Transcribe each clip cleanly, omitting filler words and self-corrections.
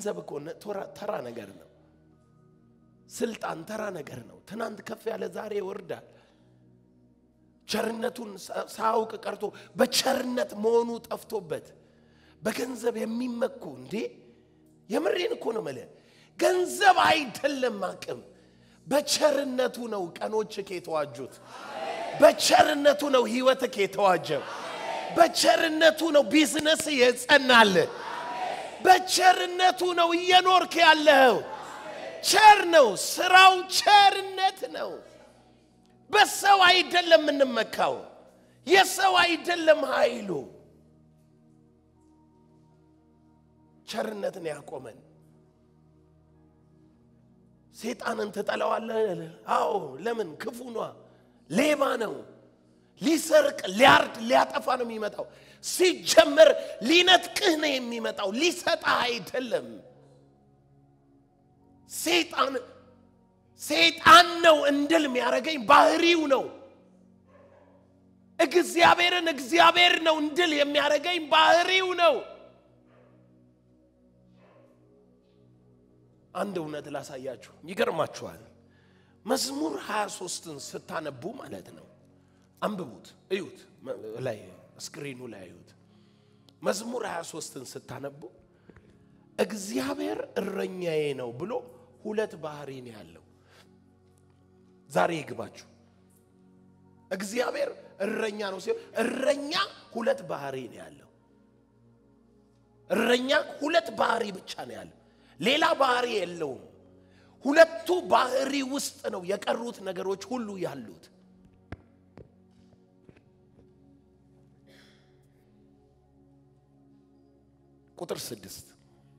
ገንዘብ እኮ ተራ ነገር ነው ስልጣን ተራ ነገር ነው ትናንት ከፍ ያለ ዛሬ ይወርዳል ቸርነቱን ሳውቅ ቀርቶ በቸርነት መሆኑ ጠፍቶበት በገንዘብ የሚመኩ እንዴ የምሬን እኮ ነው ማለት ገንዘብ አይደለም አቅም በቸርነቱ ነው ቀኖችህ የተዋጁት በቸርነቱ ነው ህይወትህ የተዋጀው በቸርነቱ ነው ቢዝነስ የጸናል በቸርነቱ ነው እየኖርክ ያለው ቸር ነው ስራው ቸርነት ነው በሰው አይደለም እንመካው የሰው አይደለም ኃይሉ ቸርነትን ያቆመን ሰይጣንን ተጠላዋለህ አዎ ለምን ክፉ ነው ሌባ ነው ሊሰርቅ ሊያርድ ሊያጠፋ ነው የሚመጣው ሲጀመር ሊነጥቅህ ነው የሚመጣው ሊሰጣ አይደለም ሰይጣን ነው እንድል የሚያረጋኝ ባህሪው ነው እግዚአብሔር ነው እንድል የሚያረጋኝ ባህሪው ነው አንድ እውነት ላሳያችሁ ይገርማችኋል መዝሙር 23ን ስታነቡ ማለት ነው አንብቡት እዩት ላይ ስክሪኑ ላይ እዩት መዝሙር 23ን ስታነቡ እግዚአብሔር እረኛዬ ነው ብሎ ሁለት ባህሪ ነው ያለው ዛሬ ይግባችሁ እግዚአብሔር እረኛ ነው ሲል እረኛ ሁለት ባህሪ ነው ያለው እረኛ ሁለት ባህሪ ብቻ ነው ያለው ሌላ ባህሪ የለውም ሁለቱ ባህሪ ውስጥ ነው የቀሩት ነገሮች ሁሉ ያሉት ቁጥር 6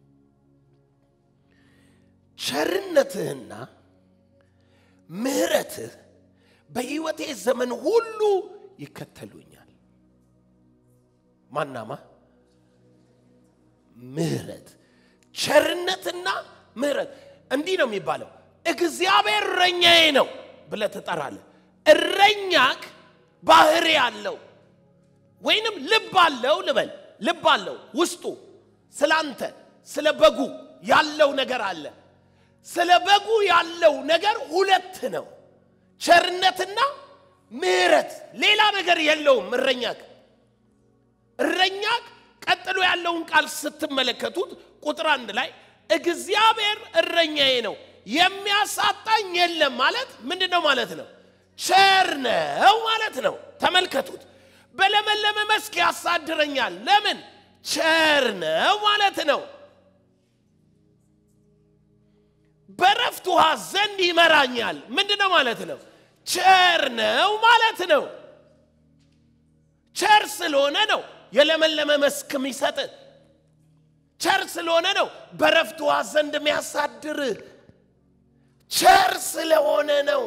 ቸርነትህና ምህረትህ በህይወቴ ዘመን ሁሉ ይከተሉኛል ማናማ ምህረት ቸርነትና ምህረት እንዲህ ነው የሚባለው እግዚአብሔር እረኛዬ ነው ብለህ ትጠራለህ እረኛክ ባህሪ አለው ወይንም ልብ አለው ልበል ልብ አለው ውስጡ ስላንተ ስለበጉ ያለው ነገር አለ ስለበጉ ያለው ነገር ሁለት ነው ቸርነትና ምህረት ሌላ ነገር የለውም እረኛክ ቀጥሎ ያለውን ቃል ስትመለከቱት ቁጥር 1 ላይ እግዚአብሔር እረኛዬ ነው የሚያሳጣኝ የለም ማለት ምንድነው ማለት ነው ቸር ነው ማለት ነው ተመልከቱት በለመለመ መስክ ያሳድረኛል ለምን ቸር ነው ማለት ነው በረፍት ውሃ ዘንድ ይመራኛል ምንድነው ማለት ነው ቸር ነው ማለት ነው ቸር ስለሆነ ነው የለመለመ መስክ የሚሰጥ ቸር ስለሆነ ነው በረፍት ውሃ ዘንድ የሚያሳድር ቸር ስለሆነ ነው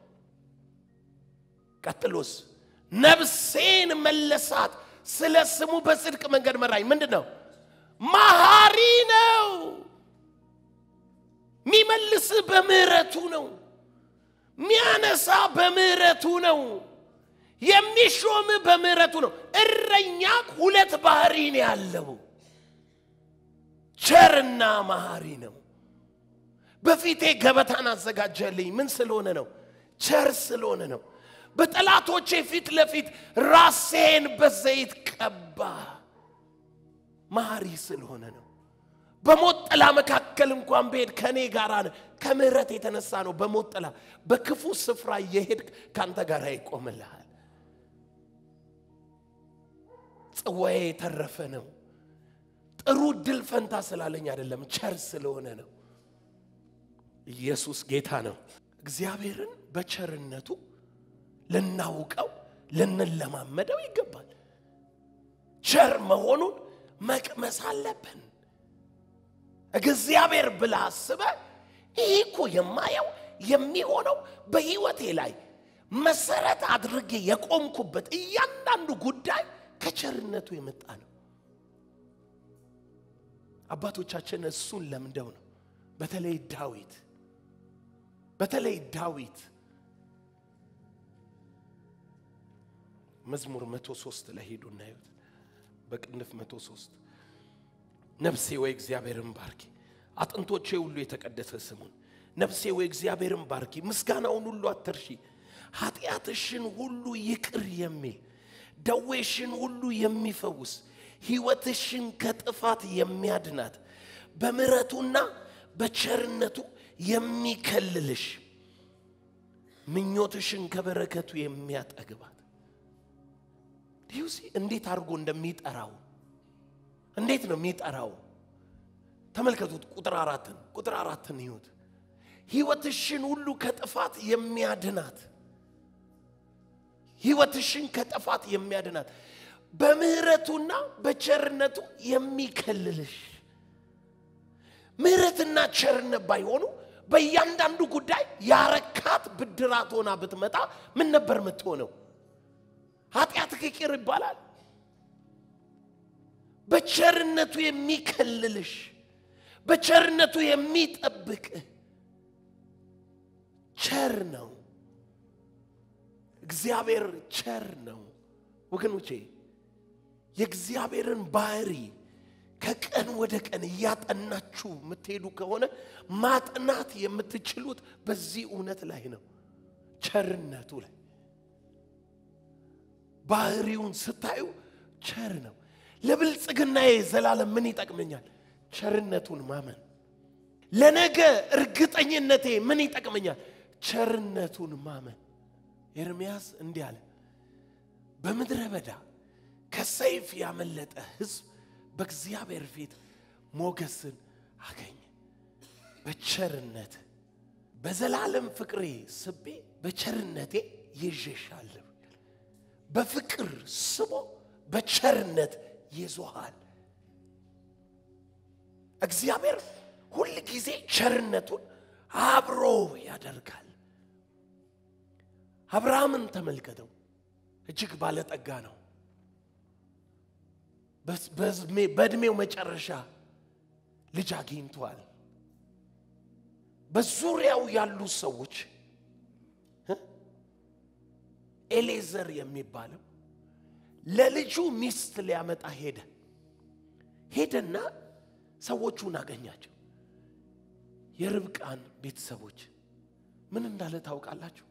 ቀጥሎስ ነፍሴን መለሳት ስለ ስሙ በጽድቅ መንገድ መራኝ ምንድነው መሐሪ ነው ሚመልስ በምህረቱ ነው ሚያነሳ በምህረቱ ነው የሚሾም በምህረቱ ነው እረኛክ ሁለት ባህሪ ነው ያለው ቸርና መሐሪ ነው በፊቴ ገበታን አዘጋጀልኝ ምን ስለሆነ ነው ቸር ስለሆነ ነው በጠላቶቼ ፊት ለፊት ራሴን በዘይት ቀባ መሐሪ ስለሆነ ነው በሞት ጥላ መካከል እንኳን በሄድ ከኔ ጋር ከምህረት የተነሳ ነው በሞት ጥላ በክፉ ስፍራ እየሄድክ ካንተ ጋር ይቆምልሃል ጽዋዬ ተረፈ ነው ጥሩ ድል ፈንታ ስላለኝ አይደለም ቸር ስለሆነ ነው ኢየሱስ ጌታ ነው እግዚአብሔርን በቸርነቱ ልናውቀው ልንለማመደው ይገባል ቸር መሆኑን መቅመስ አለብን እግዚአብሔር ብላ አስበ ይሄኮ የማየው የሚሆነው በህይወቴ ላይ መሰረት አድርጌ የቆምኩበት እያንዳንዱ ጉዳይ ከቸርነቱ የመጣ ነው አባቶቻችን እሱን ለምንደው ነው በተለይ ዳዊት መዝሙር 103 ላይ ሄዱና ይሁት በቅንፍ 103 ነፍሴ ወይ እግዚአብሔርን ባርኪ አጥንቶቼ ሁሉ የተቀደሰ ስሙን ነፍሴ ወይ እግዚአብሔርን ባርኪ ምስጋናውን ሁሉ አትርሺ ኃጢአትሽን ሁሉ ይቅር የሚል ደዌሽን ሁሉ የሚፈውስ ሕይወትሽን ከጥፋት የሚያድናት በምሕረቱና በቸርነቱ የሚከልልሽ ምኞትሽን ከበረከቱ የሚያጠግባት ዲዩሲ እንዴት አርጎ እንደሚጠራው እንዴት ነው የሚጠራው ተመልከቱት ቁጥር 4 ይሁት ሕይወትሽን ሁሉ ከጥፋት የሚያድናት ሕይወትሽን ከጥፋት የሚያድናት በምህረቱና በቸርነቱ የሚከልልሽ ምህረትና ቸርነት ባይሆኑ በእያንዳንዱ ጉዳይ ያረካት ብድራት ሆና ብትመጣ ምን ነበር የምትሆነው ኃጢአት ይቅር ይባላል በቸርነቱ የሚከልልሽ በቸርነቱ የሚጠብቅ ቸር ነው እግዚአብሔር ቸር ነው ወገኖቼ የእግዚአብሔርን ባህሪ ከቀን ወደ ቀን ያጠናችሁ ምትሄዱ ከሆነ ማጥናት የምትችሉት በዚህ እውነት ላይ ነው ቸርነቱ ላይ ባህሪውን ስታዩ ቸር ነው ለብልጽግናዬ ዘላለም ምን ይጠቅመኛል ቸርነቱን ማመን ለነገ እርግጠኝነቴ ምን ይጠቅመኛል ቸርነቱን ማመን ኤርምያስ እንዲህ አለ በመድረ በዳ ከሰይፍ ያመለጠ ሕዝብ በእግዚአብሔር ፊት ሞገስን አገኘ በቸርነት በዘላለም ፍቅሬ ስቤ በቸርነቴ ይዤሻለሁ በፍቅር ስቦ በቸርነት ይዞሃል እግዚአብሔር ሁሉ ጊዜ ቸርነቱን አብሮ ያደርጋል አብርሃምን ተመልከተው እጅግ ባለጠጋ ነው በእድሜው መጨረሻ ልጅ አግኝቷል በዙሪያው ያሉ ሰዎች ኤሌዘር የሚባለው ለልጁ ሚስት ሊያመጣ ሄደና ሰዎቹን አገኛቸው የርብቃን ቤተሰቦች ምን እንዳለ ታውቃላችሁ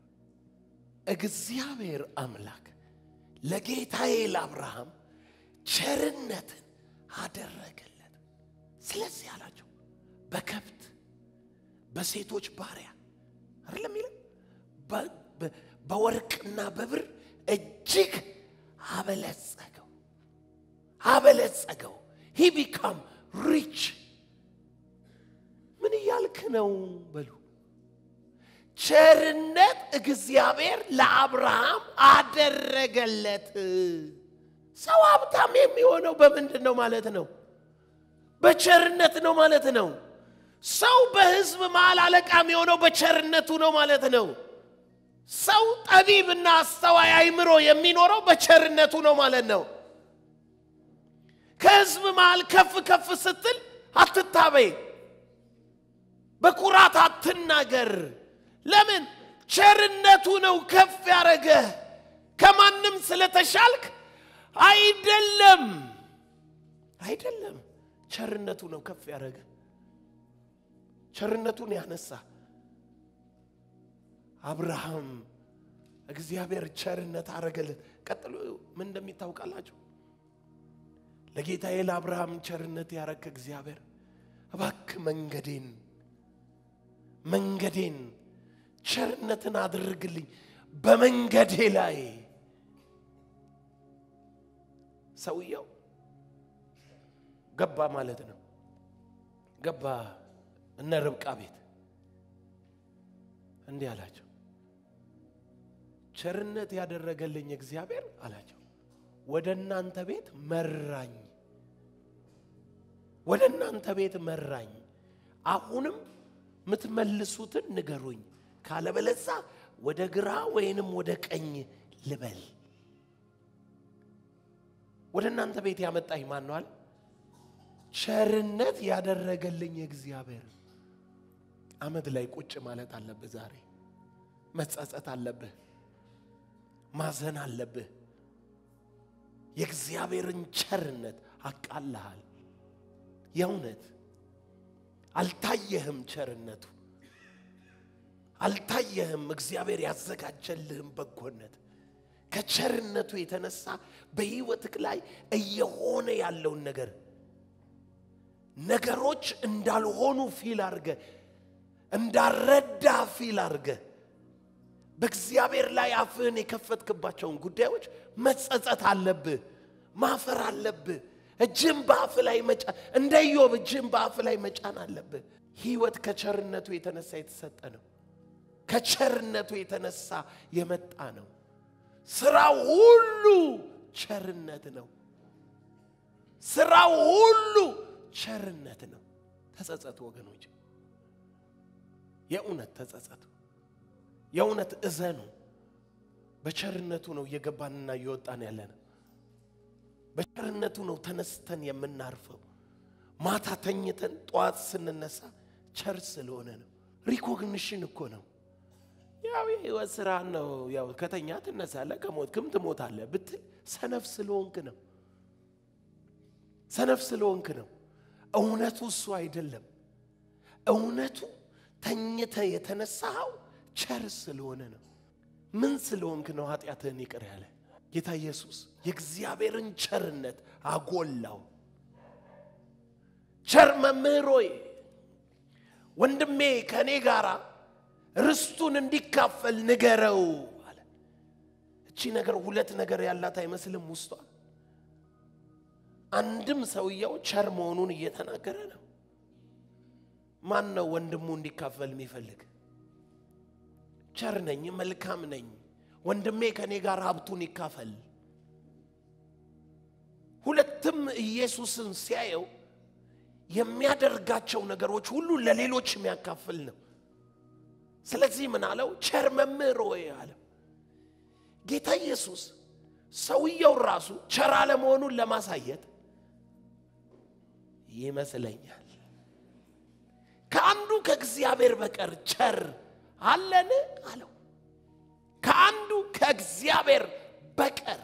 እግዚአብሔር አምላክ ለጌታዬ ለአብርሃም ቸርነትን አደረገለት ስለዚህ አላቸው በከብት በሴቶች ባሪያ አይደለም ይላል በወርቅና በብር እጅግ አበለጸገው he become rich ምን ያልክ ነው በሉ ቸርነት እግዚአብሔር ለአብርሃም አደረገለት ሰው ሀብታም የሚሆነው በምንድነው ማለት ነው በቸርነት ነው ማለት ነው ሰው በህዝብ መሃል አለቃ የሚሆነው በቸርነቱ ነው ማለት ነው ሰው ጠቢብና አስተዋይ አይምሮ የሚኖረው በቸርነቱ ነው ማለት ነው ከህዝብ መሃል ከፍ ስትል አትታበይ በኩራት አትናገር ለምን ቸርነቱ ነው ከፍ ያረገ ከማንም ስለተሻልክ አይደለም ቸርነቱ ነው ከፍ ያረገ ቸርነቱን ያነሳ አብርሃም እግዚአብሔር ቸርነት አረገለት ቀጥሎ ምን እንደሚታወቃላችሁ ለጌታዬ ለአብርሃም ቸርነት ያረከ እግዚአብሔር እባክህ መንገዴን ቸርነትን አድርግልኝ በመንገዴ ላይ ሰውየው ገባ ማለት ነው ገባ እነ ርብቃ ቤት እንዲህ አላቸው ቸርነት ያደረገልኝ እግዚአብሔር አላቸው ወደ እናንተ ቤት መራኝ አሁንም ምትመልሱትን ንገሩኝ ካለበለዛ ወደ ግራ ወይንም ወደ ቀኝ ልበል ወደ እናንተ ቤት ያመጣኝ ማን ነው አለ ቸርነት ያደረገልኝ እግዚአብሔር አመድ ላይ ቁጭ ማለት አለብህ ዛሬ መጸጸት አለብህ ማዘን አለብህ የእግዚአብሔርን ቸርነት አቃልሃል የእውነት አልታየህም ቸርነቱ አልታየህም እግዚአብሔር ያዘጋጀልህም በጎነት ከቸርነቱ የተነሳ በህይወትክ ላይ እየሆነ ያለው ነገሮች እንዳልሆኑ ፊል አርገ እንዳረዳ ፊል አርገ በእግዚአብሔር ላይ አፍህን የከፈትክባቸውን ጉዳዮች መጸጸት አለብህ ማፈር አለብህ እጅም በአፍ ላይ መጫን እንደ ኢዮብ እጅም በአፍ ላይ መጫን አለብህ ህይወት ከቸርነቱ የተነሳ የተሰጠ ነው ከቸርነቱ የተነሳ የመጣ ነው ስራው ሁሉ ቸርነት ነው ስራው ሁሉ ቸርነት ነው ተጸጸቱ ወገኖች የእውነት ተጸጸቱ የእውነት እዘኑ በቸርነቱ ነው የገባንና የወጣን ያለነው በቸርነቱ ነው ተነስተን የምናርፈው ማታ ተኝተን ጧት ስንነሳ ቸር ስለሆነ ነው ሪኮግኒሽን እኮ ነው ያው ይወስራ ነው ያው ከተኛ ተነሳለ ከሞትክም ትሞታለህ ብትል ሰነፍ ስለሆንክ ነው እውነቱ እሱ አይደለም እውነቱ ተኝተ የተነሳው ቸር ስለሆነ ነው ምን ስለሆንክ ነው ኃጢያትህን ይቅር ያለ ጌታ ኢየሱስ የእግዚአብሔርን ቸርነት አጎላው ቸር መምህሮይ ወንድሜ ከኔ ጋራ ርስቱን እንዲካፈል ንገረው አለ እቺ ነገር ሁለት ነገር ያላት አይመስልም ውስጧ አንድም ሰውየው ቸር መሆኑን እየተናገረ ነው ማን ነው ወንድሙ እንዲካፈል የሚፈልግ ቸር ነኝ መልካም ነኝ ወንድሜ ከኔ ጋር ሀብቱን ይካፈል ሁለቱም ኢየሱስን ሲያየው የሚያደርጋቸው ነገሮች ሁሉ ለሌሎች የሚያካፍል ነው ስለዚህ ምን አለው ቸር መምህር ሆይ አለ ጌታ ኢየሱስ ሰውየው ራሱ ቸር አለመሆኑን ለማሳየት ይመስለኛል ከአንዱ ከእግዚአብሔር በቀር ቸር አለን አለው ከአንዱ ከእግዚአብሔር በቀር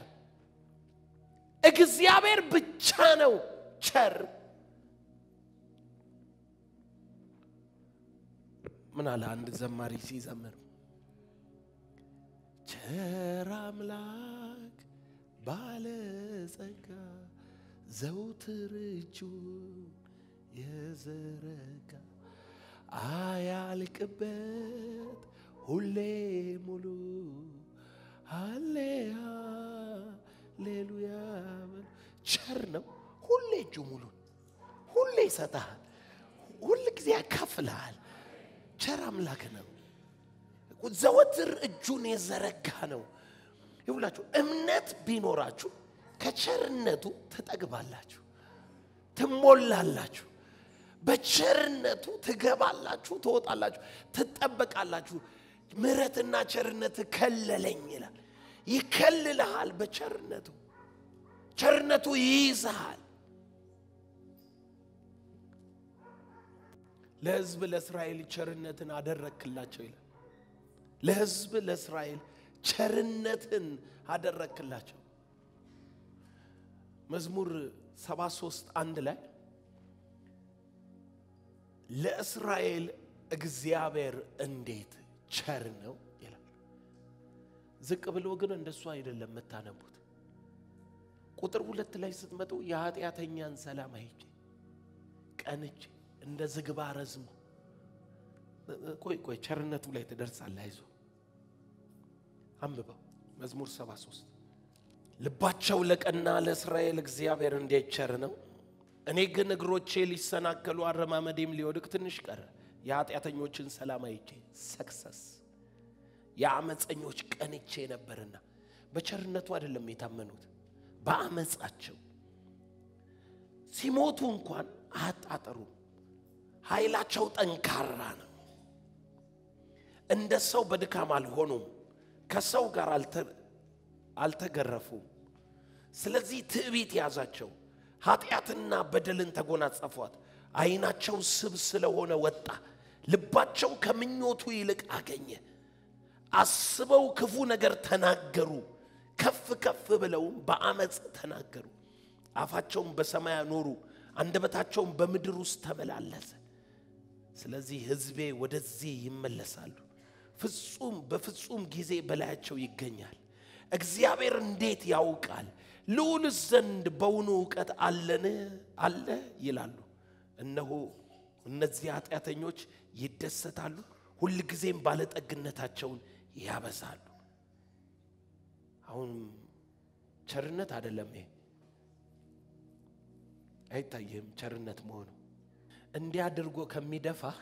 እግዚአብሔር ብቻ ነው ቸር ምን አለ አንድ ዘማሪ ሲዘምር ቸር አምላክ ባለጸጋ ዘውትር እጁን የዘረጋ አያልቅበት ሁሌ ሙሉ ሃሌሉያ ቸር ነው ሁሌ እጁ ሙሉ ሁሌ ይሰጣል ሁሉ ጊዜ ያካፍላል ቸር አምላክ ነው ዘወትር እጁን የዘረጋ ነው ይሁላችሁ እምነት ቢኖራችሁ ከቸርነቱ ተጠግባላችሁ ትሞላላችሁ በቸርነቱ ትገባላችሁ ትወጣላችሁ ትጠበቃላችሁ ምሕረትና ቸርነት ከለለኝ ይላል ይከልልሃል በቸርነቱ ቸርነቱ ይይዛል ለሕዝብ ለእስራኤል ቸርነትን አደረክላቸው ይላል ለሕዝብ ለእስራኤል ቸርነትን አደረክላቸው መዝሙር 73:1 ላይ ለእስራኤል እግዚአብሔር እንዴት ቸር ነው ይላል ዝቅ ብሎ ግን እንደሱ አይደለም መታነቡት ቁጥር 2 ላይ ስትመጡ የኃጢአተኛን ሰላም አይቼ ቀንቼ እንደ ዝግባ ረዝሞ ቆይ ቸርነቱ ላይ ተደርሳለህ አይዞ አንብበው መዝሙር 73 ልባቸው ለቀና ለእስራኤል እግዚአብሔር እንዴት ቸር ነው እኔ ግን እግሮቼ ሊሰናከሉ አረማመዴም ሊወድቅ ትንሽ ቀረ የኃጢአተኞችን ሰላም አይቼ ሰክሰስ የአመፀኞች ቀንቼ ነበርና በቸርነቱ አይደለም የታመኑት በአመፃቸው ሲሞቱ እንኳን አጣጣሩ ኃይላቸው ጠንካራ ነው እንደ ሰው በድካም አልሆኑም ከሰው ጋር አልተገረፉም ስለዚህ ትዕቢት ያዛቸው ኃጢአትና በደልን ተጎናጸፏት አይናቸው ስብ ስለሆነ ወጣ ልባቸው ከምኞቱ ይልቅ አገኘ አስበው ክፉ ነገር ተናገሩ ከፍ ከፍ ብለው በአመጽ ተናገሩ አፋቸውን በሰማይ አኖሩ አንደበታቸውን በምድር ውስጥ ተመላለሰ ስለዚህ ሕዝቤ ወደዚህ ይመለሳሉ ፍጹም በፍጹም ጊዜ በላያቸው ይገኛል እግዚአብሔር እንዴት ያውቃል ልዑል ዘንድ በውኑ ዕውቀት አለ ይላሉ እነሆ እነዚህ ኃጢአተኞች ይደሰታሉ ሁሉ ጊዜም ባለጠግነታቸውን ያበዛሉ አሁን ቸርነት አይደለም ይሄ አይታየም ቸርነት መሆኑ እንዲያድርጎ ከሚደፋህ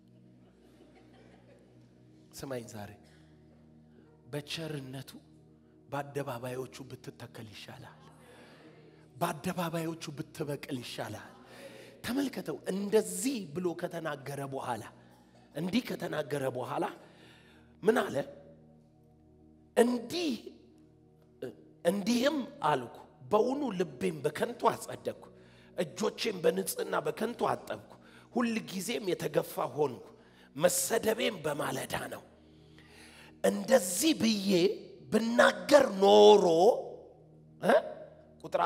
ሰማይ ዛሬ በቸርነቱ በአደባባዮቹ ብትተከል ይሻላል በአደባባዮቹ ብትበቅል ይሻላል ተመልከተው እንደዚህ ብሎ ከተናገረ በኋላ እንዲህ ከተናገረ በኋላ ምን አለ እንዲህም አልኩ በውኑ ልቤም በከንቱ አጸደቅኩ እጆቼም በንጽህና በከንቱ አጠብኩ ሁሉ ጊዜም የተገፋ ሆንኩ መሰደቤም በማለዳ ነው እንደዚህ ብዬ ብናገር ኖሮ ቁጥር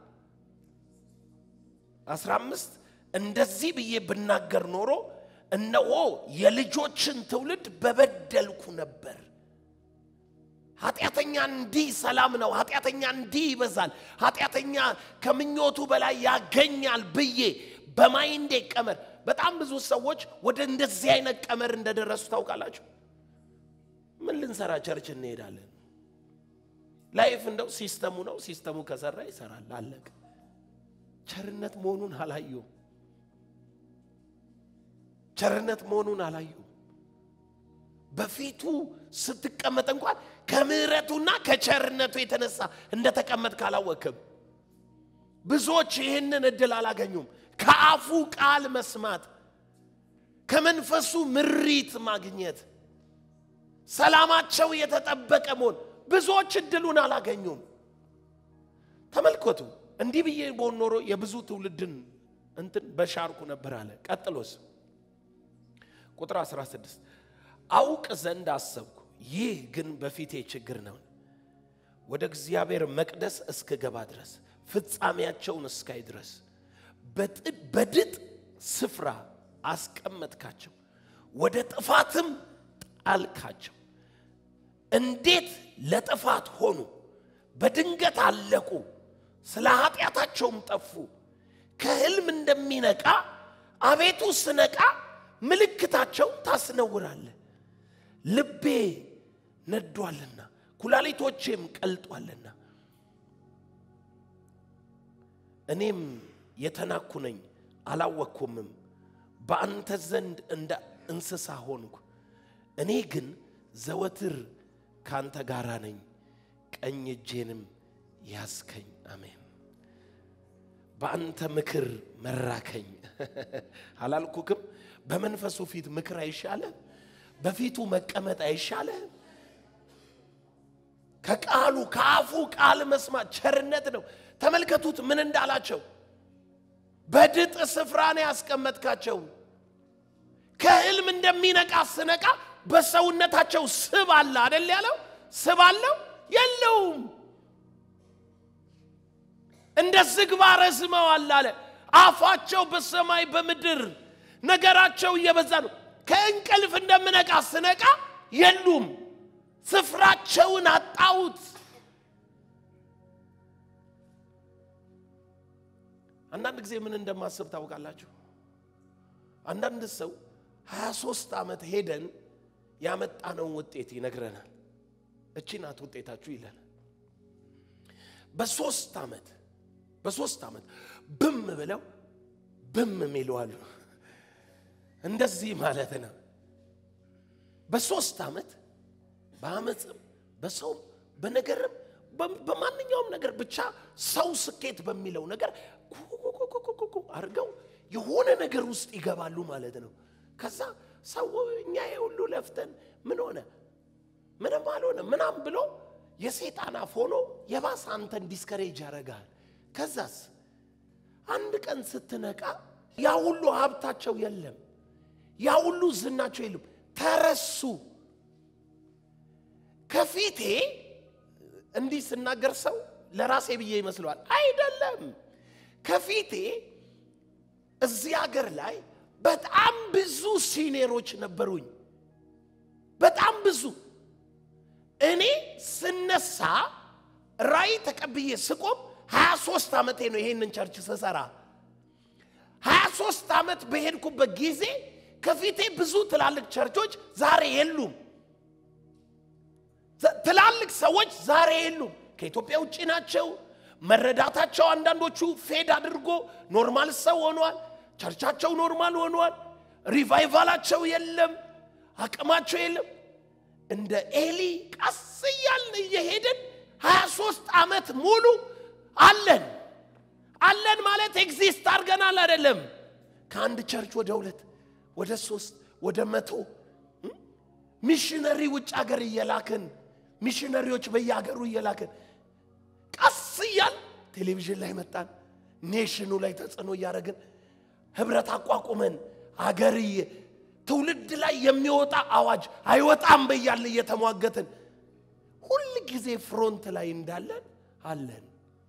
15 እንደዚህ ብዬ ብናገር ኖሮ እነሆ የልጆችን ትውልድ በበደልኩ ነበር ኃጢአተኛ እንዲህ ሰላም ነው ኃጢአተኛ እንዲህ ይበዛል ኃጢአተኛ ከምኞቱ በላይ ያገኛል ብዬ በማይንዴ ቀመር በጣም ብዙ ሰዎች ወደ እንደዚህ አይነት ቀመር እንደደረሱ ታውቃላችሁ ምን ልንሰራ ቸርች እንሄዳለን ላይፍ እንደው ሲስተሙ ከሰራ ይሰራል አለቀ ቸርነት መሆኑን አላዩ በፊቱ ስትቀመጥ እንኳን ከምህረቱና ከቸርነቱ የተነሳ እንደተቀመጥ ካላወቅም ብዙዎች ይህንን እድል አላገኙም ከአፉ ቃል መስማት ከመንፈሱ ምሪት ማግኘት ሰላማቸው የተጠበቀ መሆን ብዙዎች እድሉን አላገኙም ተመልከቱ እንዲህ ብዬ ኖሮ የብዙ ትውልድን በሻርኩ ነበር አለ ቀጥሎስ ቁጥር 16 አውቅ ዘንድ አሰብኩ ይህ ግን በፊቴ ችግር ነው ወደ እግዚአብሔር መቅደስ እስከገባ ድረስ ፍጻሜያቸውን እስካይ ድረስ በድጥ ስፍራ አስቀመጥካቸው ወደ ጥፋትም ጣልካቸው እንዴት ለጥፋት ሆኑ በድንገት አለቁ ስለ ኃጢአታቸውም ጠፉ ከህልም እንደሚነቃ አቤቱ ስነቃ ምልክታቸው ታስነውራለህ ልቤ ነዷልና ኩላሊቶቼም ቀልጧልና እኔም የተናኩ ነኝ አላወቅኩምም በአንተ ዘንድ እንደ እንስሳ ሆንኩ እኔ ግን ዘወትር ካንተ ጋር ነኝ ቀኝ እጄንም ያስከኝ አሜን በአንተ ምክር መራከኝ አላልኩክም በመንፈሱ ፊት ምክር አይሻለ በፊቱ መቀመጥ አይሻለ ከቃሉ ከአፉ ቃል መስማት ቸርነት ነው ተመልከቱት ምን እንዳላቸው በድጥ ስፍራ ነው ያስቀመጥካቸው ከህልም እንደሚነቃ ስነቃ በሰውነታቸው ስብ አለ አይደል ያለው ስብ አለው የለውም እንደ ዝግባ ረዝመዋል አለ አፋቸው በሰማይ በምድር ነገራቸው እየበዛ ነው ከእንቅልፍ እንደምነቃ ስነቃ የሉም ስፍራቸውን አጣውት አንዳንድ ጊዜ ምን እንደማስብ ታውቃላችሁ አንዳንድ ሰው 23 ዓመት ሄደን ያመጣነው ውጤት ይነግረናል እቺ ናት ውጤታችሁ ይላል በ3 ዓመት ብም ብለው ብም ሚሉዋሉ እንደዚህ ማለት ነው በ3 ዓመት በአመጽም በሰው በነገርም በማንኛውም ነገር ብቻ ሰው ስኬት በሚለው ነገር አርገው የሆነ ነገር ውስጥ ይገባሉ ማለት ነው ከዛ ሰው እኛ ሁሉ ለፍተን ምን ሆነ ምንም አልሆነ ምናም ብሎ የሰይጣን አፎኖ የባሰ አንተን ዲስከሬጅ ያረጋል ከዛስ አንድ ቀን ስትነቃ ያ ሁሉ ሀብታቸው የለም ያ ሁሉ ዝናቸው የለም ተረሱ ከፊቴ እንዲህ ስናገር ሰው ለራሴ ብዬ ይመስላል አይደለም ከፊቴ እዚህ ሀገር ላይ በጣም ብዙ ሲኒየሮች ነበሩኝ በጣም ብዙ እኔ ስነሳ ራይ ተቀብዬ ስቆም 23 ዓመቴ ነው ይሄንን ቸርች ሰሰራ 23 ዓመት በሄድኩበት ጊዜ ከፊቴ ብዙ ትላልቅ ቸርቾች ዛሬ የሉም ትላልቅ ሰዎች ዛሬ የሉም ከኢትዮጵያ ውጪ ናቸው መረዳታቸው አንዳንዶቹ ፌድ አድርጎ ኖርማል ሰው ሆኗል ቸርቻቸው ኖርማል ሆኗል ሪቫይቫላቸው የለም አቅማቸው የለም እንደ ኤሊ ቀስያል እየሄድን 23 ዓመት ሙሉ አለን ማለት ኤግዚስት አድርገናል አይደለም ከአንድ ቸርች ወደ 2 ወደ 3 ወደ 100 ሚሽነሪ ውጭ ሀገር እየላክን ሚሽነሪዎች በየሀገሩ እየላክን ቀስያል ቴሌቪዥን ላይ መጣን ኔሽኑ ላይ ተጽዕኖ ያደረግን ህብረት አቋቁመን አገርዬ ትውልድ ላይ የሚወጣ አዋጅ አይወጣም በያለ እየተሟገትን ሁሉ ጊዜ ፍሮንት ላይ እንዳለን አለን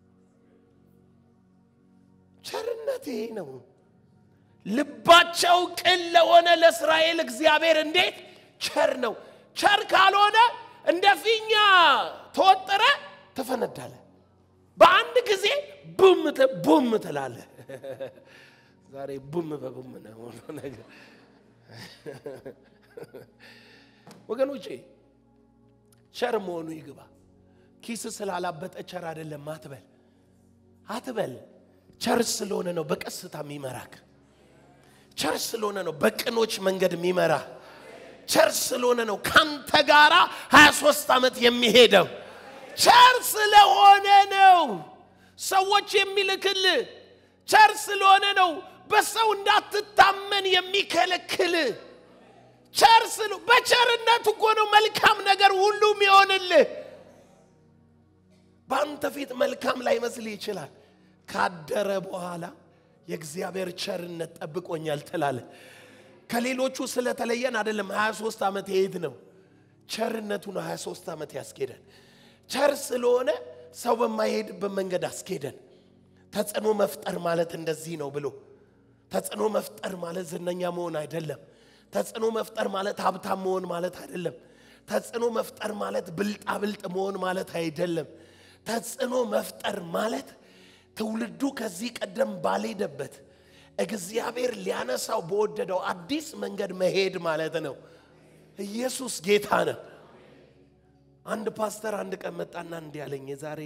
ቸርነቴ ነው ልባቸው ቅን ለሆነ ለእስራኤል እግዚአብሔር እንዴት ቸር ነው ቸር ካልሆነ እንደ ፊኛ ተወጥረ ተፈነዳለ በአንድ ጊዜ ቡም ትላለ ዛሬ ቡም በቡም ነው ነገር ወገኖቼ ቸር መሆኑ ይግባ ኪስ ስላላበጠ ቸር አይደለም አትበል ቸር ስለሆነ ነው በቀስታ የሚመራክ ቸር ስለሆነ ነው በቅኖች መንገድ የሚመራ ቸር ስለሆነ ነው ካንተ ጋራ 23 ዓመት የሚሄደው ቸር ስለሆነ ነው ሰዎች የሚልክል ቸር ስለሆነ ነው በሰው እንዳትታመን የሚከለክል ቸር ስለሆነ በቸርነቱ እኮ ነው መልካም ነገር ሁሉ የሚሆንልህ ባንተ ፊት መልካም ላይ መስል ይችላል ካደረ በኋላ የእግዚአብሔር ቸርነት ጠብቆኛል ተላለ ከሌሎቹ ስለተለየን አይደለም 23 ዓመት ይሄድ ነው ቸርነቱ ነው 23 ዓመት ያስኬደን ቸር ስለሆነ ሰው በማይሄድበት መንገድ አስኬደን ተጽዕኖ መፍጠር ማለት እንደዚህ ነው ብሎ ተጽዕኖ መፍጠር ማለት ዝነኛ መሆን አይደለም ተጽዕኖ መፍጠር ማለት ሀብታም መሆን ማለት አይደለም ተጽዕኖ መፍጠር ማለት ብልጣብልጥ መሆን ማለት አይደለም ተጽዕኖ መፍጠር ማለት ትውልዱ ከዚህ ቀደም ባልሄደበት እግዚአብሔር ሊያነሳው በወደደው አዲስ መንገድ መሄድ ማለት ነው ኢየሱስ ጌታ ነው አንድ ፓስተር አንድ ቀን መጣና እንዲህ አለኝ የዛሬ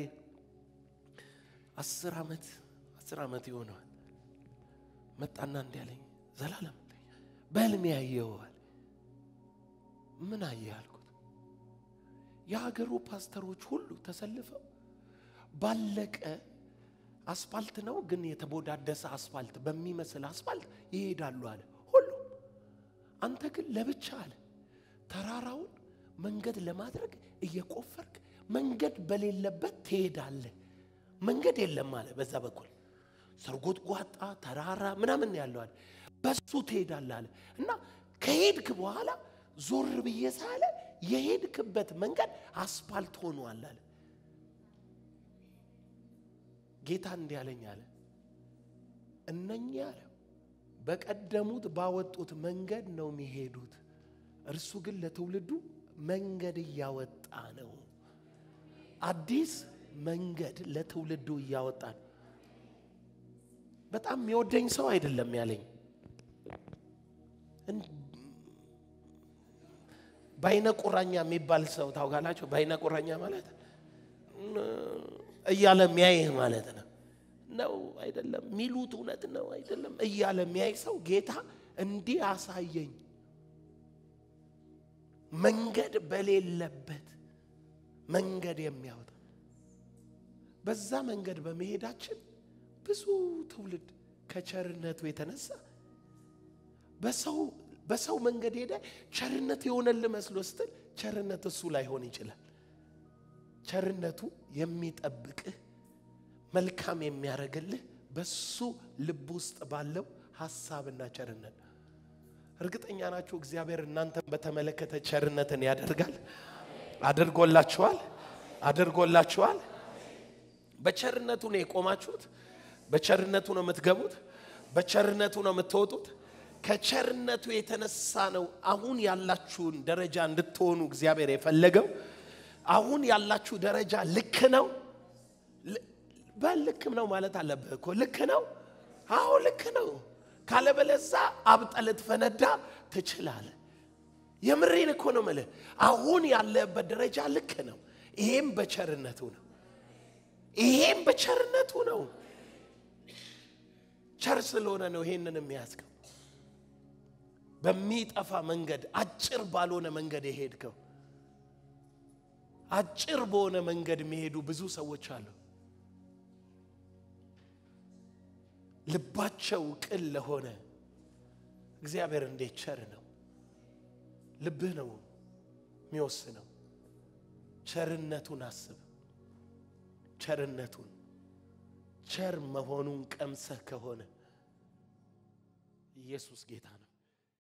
10 ዓመት ይሆናል መጣና እንዲህ አለኝ ዘላለም በህልሜ ያየዋል ምን አየሃልኩት የሀገሩ ፓስተሮች ሁሉ ተሰልፈው ባለቀ አስፋልት ነው ግን የተቦዳደሰ አስፋልት በሚመስል አስፋልት ይሄዳሉ አለ ሁሉ አንተ ግን ለብቻ አለ ተራራውን መንገድ ለማድረግ እየቆፈርክ መንገድ በሌለበት ትሄዳለህ መንገድ የለም አለ በዛ በኩል ሰርጎጥጓጣ ተራራ ምናምን ያለው አለ በሱ ትሄዳለህ አለ እና ከሄድክ በኋላ ዞር በየሳለ የሄድክበት መንገድ አስፋልት ሆኗል አለ ጌታ እንዲህ አለኝ አለ እነኛ አለ በቀደሙት ባወጡት መንገድ ነው የሚሄዱት እርሱ ግን ለትውልዱ መንገድ ያወጣ ነው አዲስ መንገድ ለትውልዱ ያወጣ በጣም የሚወደኝ ሰው አይደለም ያለኝ ባይነ ቁራኛ የሚባል ሰው ታውቃላችሁ ባይነ ቁራኛ ማለት እያለ የሚያይ ማለት ነው አይደለም ሚሉት እውነት ነው አይደለም እያለ የሚያይ ሰው ጌታ እንዲህ አሳየኝ መንገድ በሌለበት መንገድ የሚያወጣ በዛ መንገድ በመሄዳችን ብዙ ትውልድ ከቸርነቱ የተነሳ በሰው መንገድ ሄደ ቸርነት የሆነል መስሎ ስትል ቸርነት እሱ ላይ ሆን ይችላል ቸርነቱ የሚጠብቅህ መልካም የሚያረግልህ በሱ ልብ ውስጥ ባለው ሐሳብና ቸርነት እርግጠኛ ናችሁ እግዚአብሔር እናንተን በተመለከተ ቸርነትን ያደርጋል አድርጎላችኋል በቸርነቱ ነው የቆማችሁት በቸርነቱ ነው የምትገቡት በቸርነቱ ነው የምትወጡት ከቸርነቱ የተነሳ ነው አሁን ያላችሁን ደረጃ እንድትሆኑ እግዚአብሔር የፈለገው። አሁን ያላችሁ ደረጃ ልክ ነው በልክም ነው ማለት አለበት እኮ ልክ ነው። አዎ ልክ ነው። ካለበለዛ አብጠለት ፈነዳ ትችላለህ። የምሬን እኮ ነው ማለት አሁን ያለበት ደረጃ ልክ ነው። ይሄም በቸርነቱ ነው። ይሄም በቸርነቱ ነው። ቸር ስለሆነ ነው ይሄንን የሚያስከው። በሚጠፋ መንገድ አጭር ባልሆነ መንገድ ይሄድከው። አጭር በሆነ መንገድ የሚሄዱ ብዙ ሰዎች አሉ። ልባቸው ቅን ለሆነ እግዚአብሔር እንዴት ቸር ነው። ልብህ ነው የሚወስነው። ቸርነቱን አስብ። ቸርነቱን ቸር መሆኑን ቀምሰህ ከሆነ ኢየሱስ ጌታ ነው።